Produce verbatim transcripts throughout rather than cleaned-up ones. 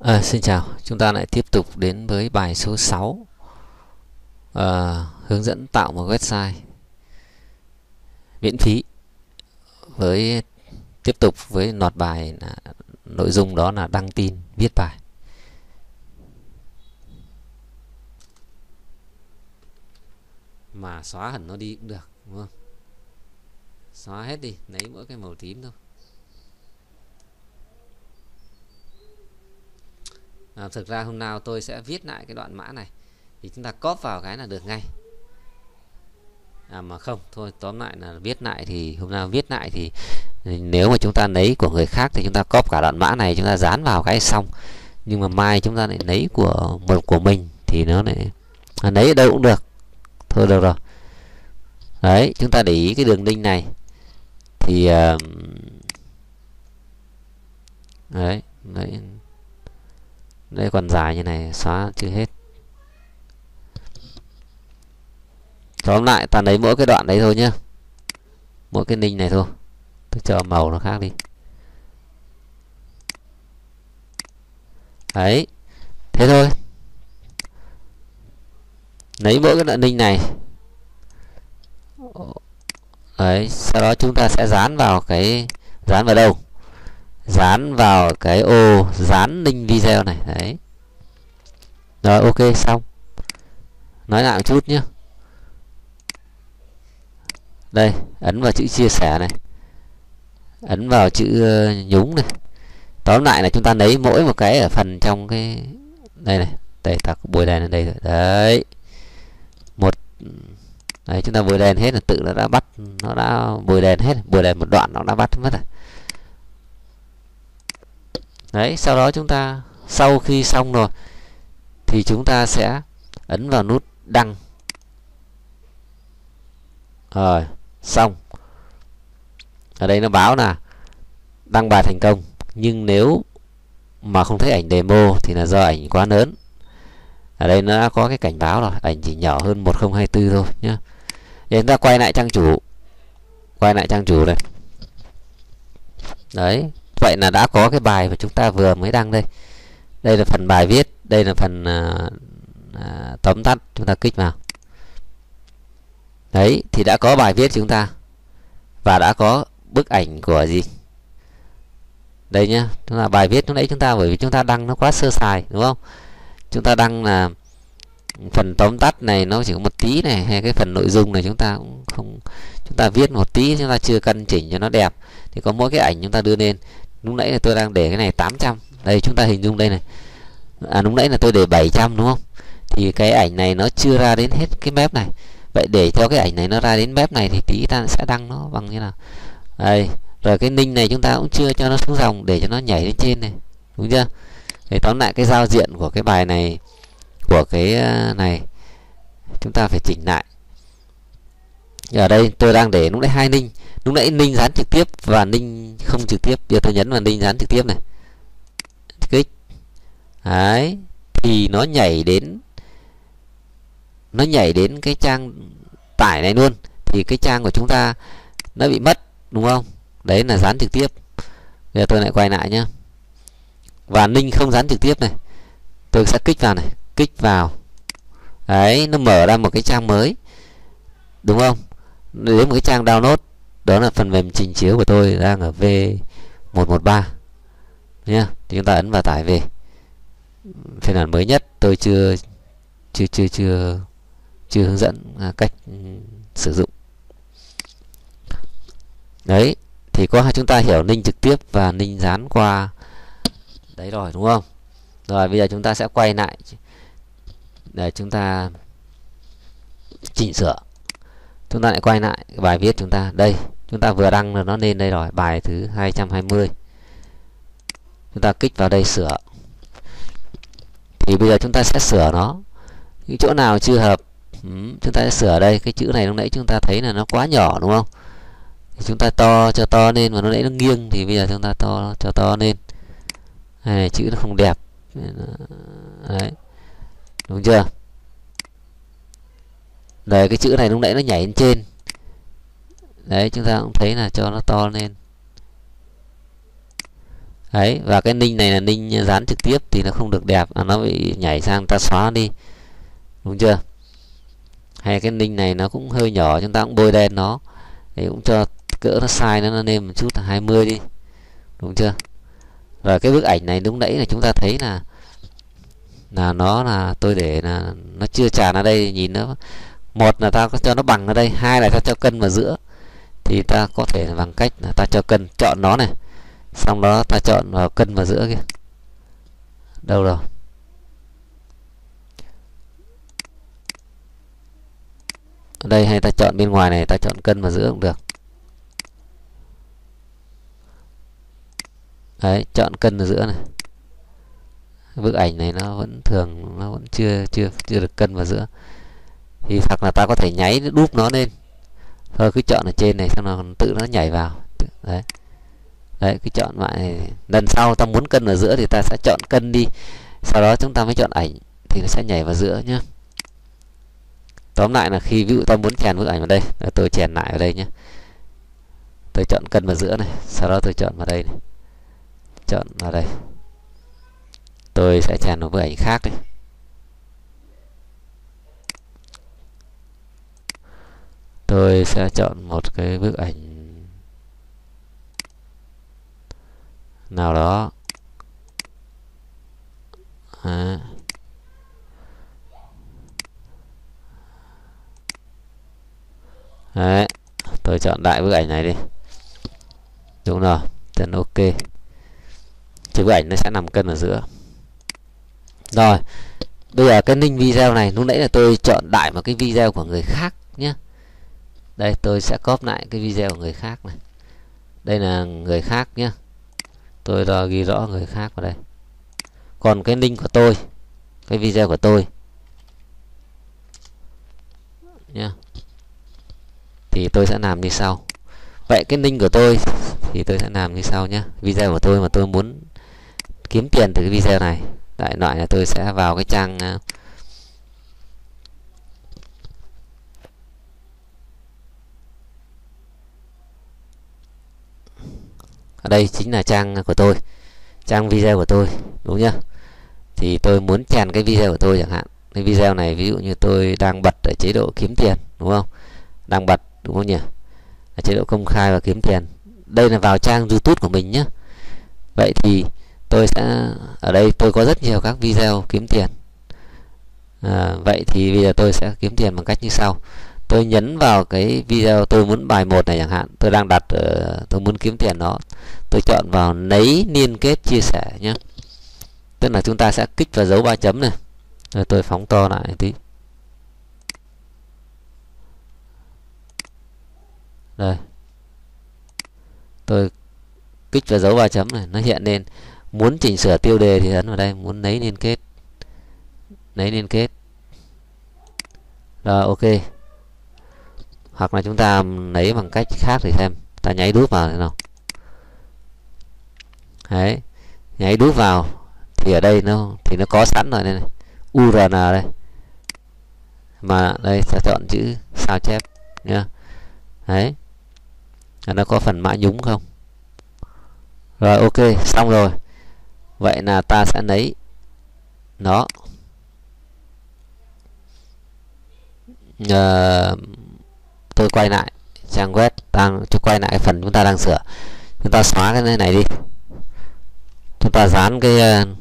À, xin chào, chúng ta lại tiếp tục đến với bài số sáu, à, hướng dẫn tạo một website miễn phí, với tiếp tục với loạt bài là nội dung đó là đăng tin viết bài. Mà xóa hẳn nó đi cũng được, đúng không? Xóa hết đi, lấy mỗi cái màu tím thôi. À, thực ra hôm nào tôi sẽ viết lại cái đoạn mã này thì chúng ta copy vào cái là được ngay. À mà không, thôi tóm lại là viết lại thì hôm nào viết lại thì nếu mà chúng ta lấy của người khác thì chúng ta copy cả đoạn mã này, chúng ta dán vào cái xong. Nhưng mà mai chúng ta lại lấy của một của mình thì nó lại à, lấy ở đâu cũng được. Thôi được rồi. Đấy, chúng ta để ý cái đường link này thì uh, đấy, đấy, đây còn dài như này, xóa chưa hết. Tóm lại ta lấy mỗi cái đoạn đấy thôi nhá, mỗi cái link này thôi. Tôi cho màu nó khác đi. Đấy, thế thôi. Lấy mỗi cái đoạn link này. Đấy, sau đó chúng ta sẽ dán vào cái dán vào đâu? Dán vào cái ô dán link video này. Đấy. Rồi, ok, xong. Nói lại một chút nhé. Đây, ấn vào chữ chia sẻ này, ấn vào chữ uh, nhúng này. Tóm lại là chúng ta lấy mỗi một cái ở phần trong cái đây này, đây ta có bôi đèn ở đây rồi. Đấy, một đấy, chúng ta bôi đèn hết là tự nó đã bắt, nó đã bôi đèn hết, bôi đèn một đoạn nó đã bắt mất rồi. Đấy, sau đó chúng ta sau khi xong rồi thì chúng ta sẽ ấn vào nút đăng. Rồi, xong. Ở đây nó báo là đăng bài thành công, nhưng nếu mà không thấy ảnh demo thì là do ảnh quá lớn. Ở đây nó đã có cái cảnh báo rồi, ảnh chỉ nhỏ hơn một không hai tư thôi nhá. Để chúng ta quay lại trang chủ, quay lại trang chủ này. Đấy, vậy là đã có cái bài mà chúng ta vừa mới đăng đây. Đây là phần bài viết, đây là phần à, à, tóm tắt, chúng ta kích vào. Đấy, thì đã có bài viết chúng ta và đã có bức ảnh của gì đây nhá. Chúng ta bài viết lúc nãy chúng ta bởi vì chúng ta đăng nó quá sơ sài, đúng không? Chúng ta đăng là phần tóm tắt này nó chỉ có một tí này, hay cái phần nội dung này chúng ta cũng không, chúng ta viết một tí, chúng ta chưa căn chỉnh cho nó đẹp thì có mỗi cái ảnh chúng ta đưa lên. Lúc nãy là tôi đang để cái này tám trăm, đây chúng ta hình dung đây này. À lúc nãy là tôi để bảy trăm, đúng không? Thì cái ảnh này nó chưa ra đến hết cái mép này. Vậy để cho cái ảnh này nó ra đến mép này thì tí ta sẽ đăng nó bằng như nào. Đây, rồi cái link này chúng ta cũng chưa cho nó xuống dòng để cho nó nhảy lên trên này, đúng chưa? Thì tóm lại cái giao diện của cái bài này, của cái này chúng ta phải chỉnh lại. Ở đây tôi đang để lúc nãy hai link, lúc nãy link dán trực tiếp và link không trực tiếp. Giờ tôi nhấn vào link dán trực tiếp này, kích. Đấy, thì nó nhảy đến nó nhảy đến cái trang tải này luôn, thì cái trang của chúng ta nó bị mất, đúng không? Đấy là dán trực tiếp. Giờ tôi lại quay lại nhá. Và link không dán trực tiếp này, tôi sẽ kích vào này, kích vào. Đấy, nó mở ra một cái trang mới, đúng không? Đến một cái trang download, đó là phần mềm trình chiếu của tôi đang ở V một một ba nhá. Thì chúng ta ấn vào tải về. Phiên bản mới nhất tôi chưa chưa chưa chưa chưa hướng dẫn cách sử dụng. Đấy, thì có hai chúng ta hiểu link trực tiếp và link dán qua đấy rồi, đúng không? Rồi bây giờ chúng ta sẽ quay lại để chúng ta chỉnh sửa. Chúng ta lại quay lại bài viết chúng ta. Đây, chúng ta vừa đăng là nó lên đây rồi, bài thứ hai trăm hai mươi. Chúng ta kích vào đây sửa. Thì bây giờ chúng ta sẽ sửa nó. Những chỗ nào chưa hợp, ừ, chúng ta sẽ sửa đây. Cái chữ này lúc nãy chúng ta thấy là nó quá nhỏ, đúng không? Thì chúng ta to cho to lên, mà nó nãy nó nghiêng thì bây giờ chúng ta to cho to lên. Này, chữ nó không đẹp. Đấy, đúng chưa? Đấy, cái chữ này lúc nãy nó nhảy lên trên. Đấy, chúng ta cũng thấy là cho nó to lên. Đấy, và cái ninh này là ninh dán trực tiếp thì nó không được đẹp, nó bị nhảy sang, ta xóa đi, đúng chưa? Hay cái ninh này nó cũng hơi nhỏ, chúng ta cũng bôi đen nó, để cũng cho cỡ nó size nó lên một chút là hai mươi đi, đúng chưa? Rồi cái bức ảnh này lúc nãy là chúng ta thấy là là nó là tôi để là nó chưa tràn ở đây, nhìn nó, một là ta có cho nó bằng ở đây, hai là ta cho cân vào giữa, thì ta có thể là bằng cách là ta cho cân, chọn nó này, xong đó ta chọn vào cân vào giữa kia, đâu rồi, ở đây, hay ta chọn bên ngoài này, ta chọn cân vào giữa cũng được. Đấy, chọn cân ở giữa này. Bức ảnh này nó vẫn thường, nó vẫn chưa chưa chưa được cân vào giữa, thì hoặc là ta có thể nháy đúp nó lên thôi, cứ chọn ở trên này xong nó tự nó nhảy vào. Đấy, đấy, cứ chọn lại, lần sau ta muốn cân ở giữa thì ta sẽ chọn cân đi, sau đó chúng ta mới chọn ảnh thì nó sẽ nhảy vào giữa nhé. Tóm lại là khi ví dụ ta muốn chèn bức ảnh vào đây, tôi chèn lại vào đây nhé, tôi chọn cân vào giữa này, sau đó tôi chọn vào đây này, chọn vào đây, tôi sẽ chèn một bức ảnh khác đây. Tôi sẽ chọn một cái bức ảnh nào đó. À. Đấy, tôi chọn đại bức ảnh này đi. Đúng rồi, chân ok. Thì bức ảnh nó sẽ nằm cân ở giữa. Rồi, bây giờ cái ninh video này, lúc nãy là tôi chọn đại một cái video của người khác nhé. Đây, tôi sẽ copy lại cái video của người khác này. Đây là người khác nhé. Tôi đã ghi rõ người khác vào đây. Còn cái link của tôi, cái video của tôi nhé, thì tôi sẽ làm như sau. Vậy cái link của tôi thì tôi sẽ làm như sau nhé. Video của tôi mà tôi muốn kiếm tiền từ cái video này, đại loại là tôi sẽ vào cái trang ở đây chính là trang của tôi, trang video của tôi, đúng nhá. Thì tôi muốn chèn cái video của tôi chẳng hạn. Cái video này ví dụ như tôi đang bật ở chế độ kiếm tiền, đúng không? Đang bật, đúng không nhỉ? Ở chế độ công khai và kiếm tiền. Đây là vào trang YouTube của mình nhé. Vậy thì tôi sẽ, ở đây tôi có rất nhiều các video kiếm tiền. À, vậy thì bây giờ tôi sẽ kiếm tiền bằng cách như sau. Tôi nhấn vào cái video tôi muốn bài một này chẳng hạn, tôi đang đặt ở, tôi muốn kiếm tiền đó, tôi chọn vào lấy liên kết chia sẻ nhé. Tức là chúng ta sẽ kích vào dấu ba chấm này. Rồi tôi phóng to lại một tí. Đây, tôi kích vào dấu ba chấm này, nó hiện lên. Muốn chỉnh sửa tiêu đề thì ấn vào đây, muốn lấy liên kết, lấy liên kết. Rồi ok. Hoặc là chúng ta lấy bằng cách khác thì xem, ta nháy đúp vào thế nào. Đấy, nháy đúp vào thì ở đây nó thì nó có sẵn rồi đây này, u rờ en đây. Mà đây ta chọn chữ sao chép nhá. Đấy, nó có phần mã nhúng không? Rồi ok, xong rồi. Vậy là ta sẽ lấy nó. Uh, tôi quay lại trang web, đang cho quay lại phần chúng ta đang sửa. Chúng ta xóa cái này đi. Chúng ta dán cái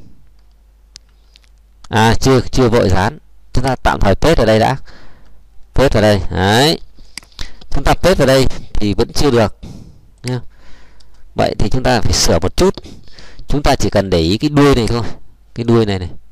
à chưa chưa vội dán. Chúng ta tạm thời paste ở đây đã. Paste vào đây. Đấy. Chúng ta paste vào đây thì vẫn chưa được nha. Vậy thì chúng ta phải sửa một chút. Chúng ta chỉ cần để ý cái đuôi này thôi. Cái đuôi này này.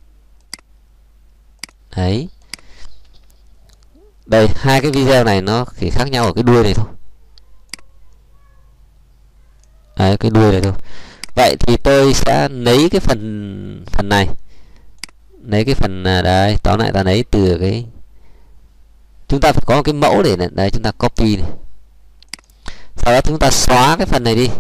Đấy. Đây, hai cái video này nó chỉ khác nhau ở cái đuôi này thôi. Đấy, cái đuôi này thôi. Vậy thì tôi sẽ lấy cái phần phần này. Lấy cái phần đây, tóm lại ta lấy từ cái, chúng ta phải có một cái mẫu để này. Đây, chúng ta copy này. Sau đó chúng ta xóa cái phần này đi.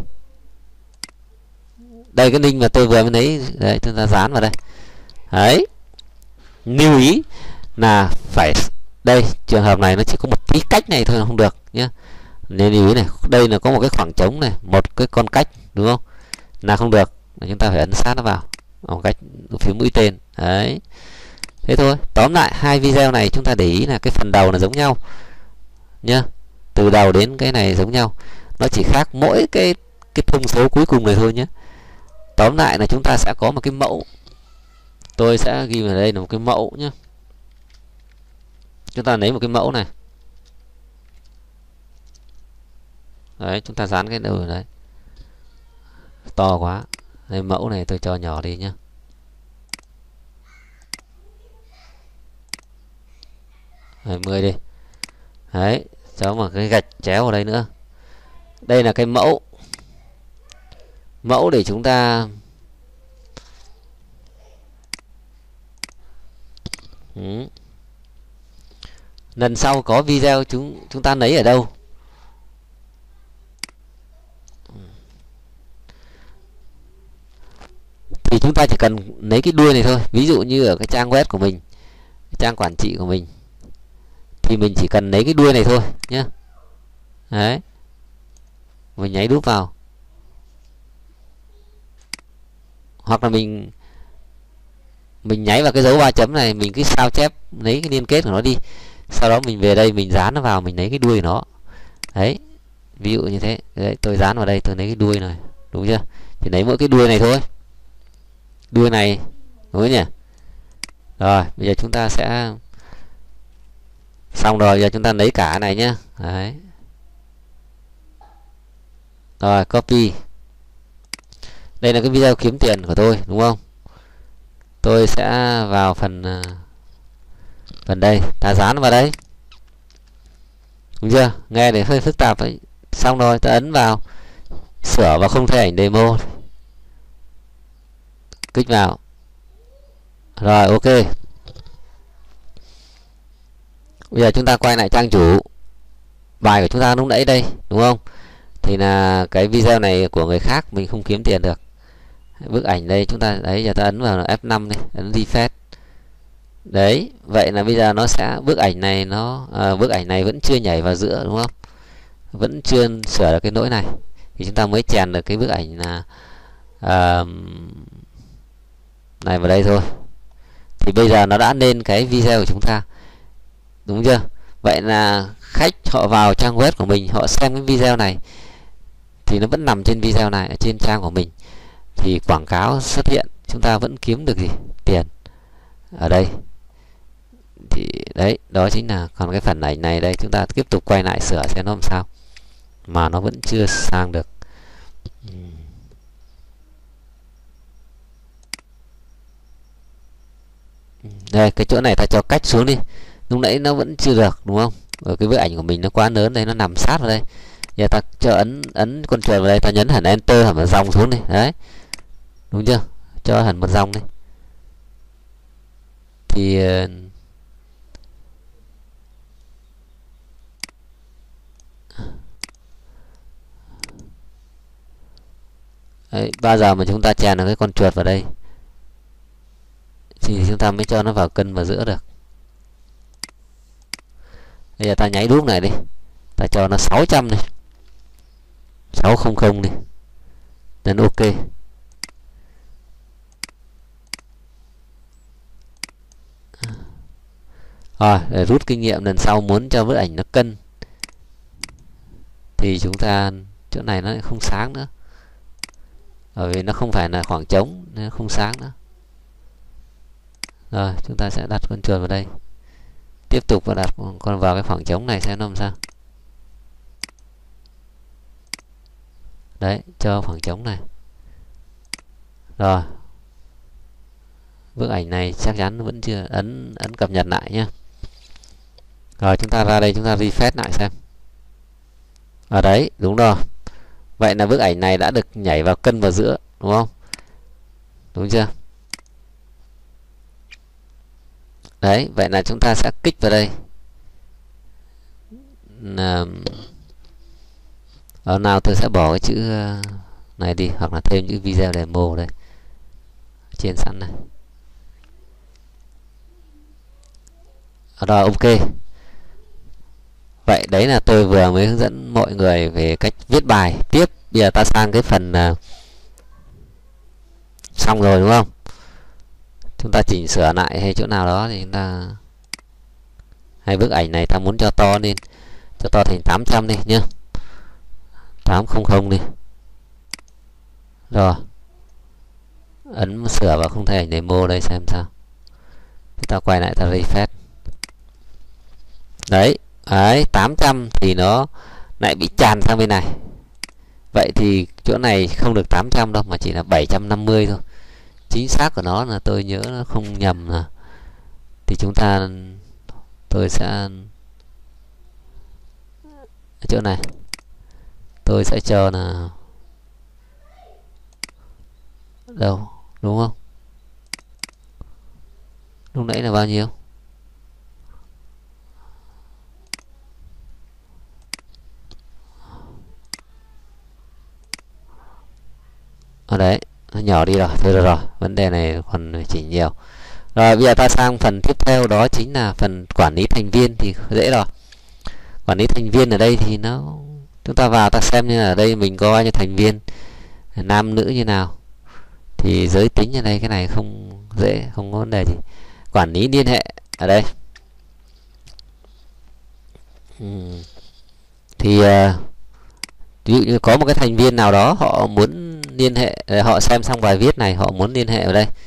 Đây cái link mà tôi vừa mới lấy, đấy chúng ta dán vào đây. Đấy. Lưu ý là phải, đây trường hợp này nó chỉ có một tí cách này thôi là không được nhé. Nên lưu ý này, đây là có một cái khoảng trống này, một cái con cách, đúng không? Là không được. là chúng ta phải ấn sát nó vào bằng cách phím mũi tên. Đấy, thế thôi. Tóm lại hai video này chúng ta để ý là cái phần đầu là giống nhau nhá, từ đầu đến cái này giống nhau, nó chỉ khác mỗi cái cái thông số cuối cùng này thôi nhé. Tóm lại là chúng ta sẽ có một cái mẫu, tôi sẽ ghi vào đây là một cái mẫu nhé. Chúng ta lấy một cái mẫu này, đấy, chúng ta dán cái đầu đấy, to quá, đây mẫu này tôi cho nhỏ đi nhé. hai mươi đi. Đấy, cho một cái gạch chéo vào đây nữa. Đây là cái mẫu. Mẫu để chúng ta ừ. lần sau có video chúng chúng ta lấy ở đâu? Thì chúng ta chỉ cần lấy cái đuôi này thôi. Ví dụ như ở cái trang web của mình, trang quản trị của mình, thì mình chỉ cần lấy cái đuôi này thôi nhé. Đấy, mình nháy đúp vào, hoặc là mình mình nháy vào cái dấu ba chấm này, mình cứ sao chép lấy cái liên kết của nó đi, sau đó mình về đây mình dán nó vào, mình lấy cái đuôi của nó. Đấy, ví dụ như thế. Đấy, tôi dán vào đây, tôi lấy cái đuôi này, đúng chưa? Thì lấy mỗi cái đuôi này thôi, đuôi này, đúng không nhỉ? Rồi bây giờ chúng ta sẽ xong rồi, giờ chúng ta lấy cả này nhé. Đấy, rồi copy. Đây là cái video kiếm tiền của tôi, đúng không? Tôi sẽ vào phần phần đây, ta dán vào đây, đúng chưa? Nghe để hơi phức tạp ấy. Xong rồi ta ấn vào sửa và không thay ảnh demo, kích vào, rồi ok. Bây giờ chúng ta quay lại trang chủ bài của chúng ta lúc nãy đây, đúng không? Thì là cái video này của người khác mình không kiếm tiền được. Bức ảnh đây chúng ta, đấy, giờ ta ấn vào F năm này, ấn refresh. Đấy, vậy là bây giờ nó sẽ, bức ảnh này nó à, bức ảnh này vẫn chưa nhảy vào giữa, đúng không? Vẫn chưa sửa được cái lỗi này, thì chúng ta mới chèn được cái bức ảnh là à, này vào đây thôi. Thì bây giờ nó đã lên cái video của chúng ta, đúng chưa? Vậy là khách họ vào trang web của mình, họ xem cái video này thì nó vẫn nằm trên video này, ở trên trang của mình, thì quảng cáo xuất hiện, chúng ta vẫn kiếm được gì? Tiền ở đây. Thì đấy, đó chính là, còn cái phần ảnh này đây chúng ta tiếp tục quay lại sửa xem nó làm sao mà nó vẫn chưa sang được. Đây, cái chỗ này ta cho cách xuống đi, lúc nãy nó vẫn chưa được, đúng không? Ở cái bức ảnh của mình nó quá lớn đây, nó nằm sát vào đây. Giờ ta cho ấn ấn con chuột vào đây, ta nhấn hẳn enter, hẳn một dòng xuống đi. Đấy, đúng chưa? Cho hẳn một dòng đi. Thì đấy, bao giờ mà chúng ta chèn được cái con chuột vào đây thì chúng ta mới cho nó vào cân vào giữa được. Bây giờ ta nháy đúp này đi, ta cho nó sáu trăm này, sáu trăm đi, then ok. Rồi, để rút kinh nghiệm lần sau muốn cho bức ảnh nó cân thì chúng ta, chỗ này nó không sáng nữa, bởi vì nó không phải là khoảng trống nên nó không sáng nữa. Rồi chúng ta sẽ đặt con chuột vào đây, tiếp tục và đặt con vào cái khoảng trống này xem nó làm sao. Đấy, cho khoảng trống này. Rồi, bức ảnh này chắc chắn vẫn chưa, ấn ấn cập nhật lại nhé. Rồi chúng ta ra đây, chúng ta refresh lại xem. Ở đấy, đúng rồi. Vậy là bức ảnh này đã được nhảy vào cân vào giữa, đúng không? Đúng chưa? Đấy, vậy là chúng ta sẽ kích vào đây. Ở nào tôi sẽ bỏ cái chữ này đi, hoặc là thêm chữ video demo đây trên sẵn này. Rồi ok. Vậy đấy là tôi vừa mới hướng dẫn mọi người về cách viết bài. Tiếp bây giờ ta sang cái phần xong rồi đúng không? Chúng ta chỉnh sửa lại hay chỗ nào đó thì chúng ta, hay bức ảnh này ta muốn cho to lên, cho to thành tám trăm đi nhá, tám trăm đi. Rồi ấn sửa vào không thấy ảnh demo đây xem sao. Chúng ta quay lại ta refresh. Đấy, đấy tám trăm thì nó lại bị tràn sang bên này. Vậy thì chỗ này không được tám trăm đâu mà chỉ là bảy trăm năm mươi thôi. Chính xác của nó là tôi nhớ nó không nhầm là thì chúng ta, tôi sẽ chỗ này tôi sẽ cho là đâu đúng không? Lúc nãy là bao nhiêu? Ở đấy nó nhỏ đi rồi. Thôi được rồi, vấn đề này còn phải chỉnh nhiều. Rồi bây giờ ta sang phần tiếp theo, đó chính là phần quản lý thành viên. Thì dễ rồi. Quản lý thành viên ở đây thì nó, chúng ta vào ta xem như là ở đây mình có bao nhiêu thành viên, nam nữ như nào, thì giới tính ở đây cái này không dễ, không có vấn đề gì. Quản lý liên hệ ở đây uhm. thì uh, ví dụ như có một cái thành viên nào đó họ muốn liên hệ, họ xem xong bài viết này họ muốn liên hệ ở đây,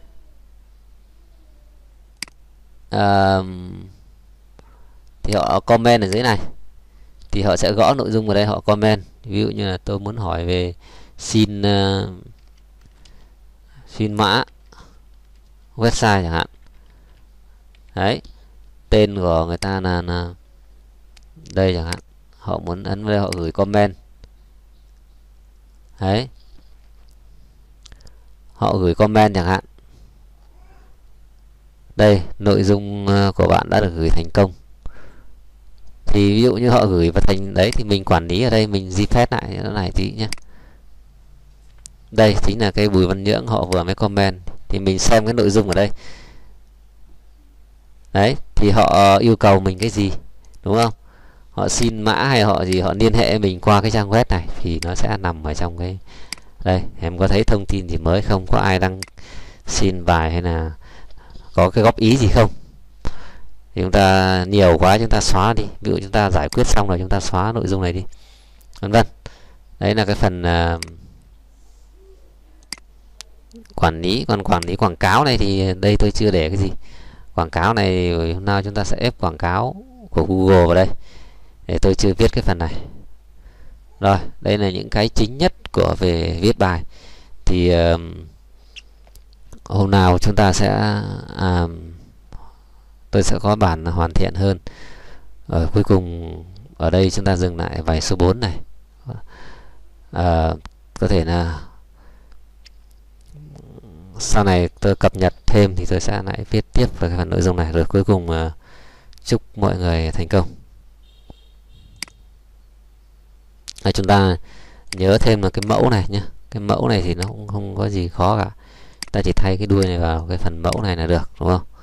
uh, thì họ comment ở dưới này, thì họ sẽ gõ nội dung vào đây, họ comment. Ví dụ như là tôi muốn hỏi về xin uh, xin mã website chẳng hạn. Đấy, tên của người ta là, là đây chẳng hạn, họ muốn ấn vào đây họ gửi comment. Đấy, họ gửi comment chẳng hạn. Đây, nội dung của bạn đã được gửi thành công. Thì ví dụ như họ gửi vào thành đấy thì mình quản lý ở đây, mình di phép lại nó này tí nhé. Đây chính là cái Bùi Văn Nhưỡng họ vừa mới comment, thì mình xem cái nội dung ở đây. Đấy, thì họ yêu cầu mình cái gì đúng không? Họ xin mã hay họ gì, họ liên hệ mình qua cái trang web này thì nó sẽ nằm ở trong cái đây. Em có thấy thông tin gì mới không? Có ai đăng xin bài hay là có cái góp ý gì không? Thì chúng ta nhiều quá chúng ta xóa đi. Ví dụ chúng ta giải quyết xong rồi chúng ta xóa nội dung này đi, vân vân. Đấy là cái phần uh, quản lý. Còn quản lý quảng cáo này thì đây tôi chưa để cái gì. Quảng cáo này hôm nào chúng ta sẽ ép quảng cáo của Google vào đây, để tôi chưa viết cái phần này. Rồi, đây là những cái chính nhất của về viết bài. Thì uh, hôm nào chúng ta sẽ uh, tôi sẽ có bản hoàn thiện hơn. Ở cuối cùng ở đây chúng ta dừng lại bài số bốn này. Uh, có thể là sau này tôi cập nhật thêm thì tôi sẽ lại viết tiếp về cái phần nội dung này. Rồi cuối cùng uh, chúc mọi người thành công. Đây, chúng ta nhớ thêm là cái mẫu này nhé. Cái mẫu này thì nó cũng không có gì khó cả. Ta chỉ thay cái đuôi này vào cái phần mẫu này là được, đúng không?